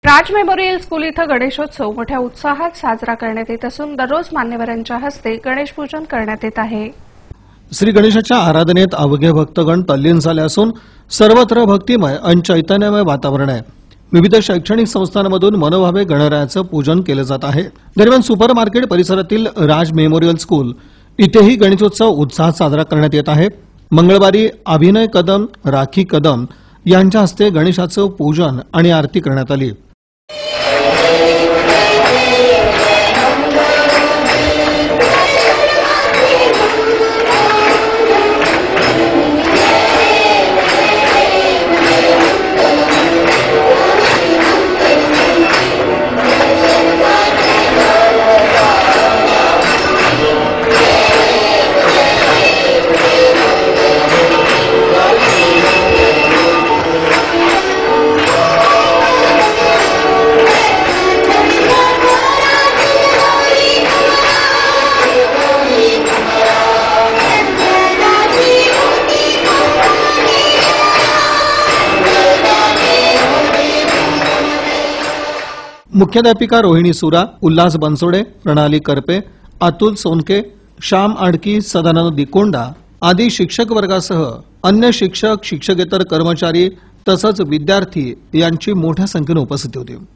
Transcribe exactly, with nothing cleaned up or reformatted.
राज memorial school इथं गणेशोत्सव मोठ्या उत्साहात साजरा करण्यात येत असून दररोज मान्यवरांच्या हस्ते गणेश पूजन करण्यात येत आहे। श्री गणेशाच्या आराधनेत अवघे भक्तगण तल्लीन झाले असून सर्वत्र भक्तिमय आणि चैतन्यमय वातावरण आहे। विविध शैक्षणिक संस्थांमधून मनोभावे गणरायाचं पूजन केले जात आहे। दरम्यान सुपर मार्केट परिसरातील राज मेमोरियल स्कूल इथेही गणेशोत्सव उत्साहात साजरा करण्यात येत आहे। मंगळवारी अभिनय कदम, राखी कदम यांच्या हस्ते गणेशाचं पूजन आणि आरती करण्यात आली। मुख्याध्यापिका रोहिणी सुरा, उल्हास बनसोडे, प्रणाली करपे, अतुल सोनके, श्याम आडकी, सदानंद दिकोंडा आदी शिक्षक वर्गासह अन्य शिक्षक, शिक्षकेतर कर्मचारी तसंच विद्यार्थी यांची मोठ्या संख्येने उपस्थिती होती।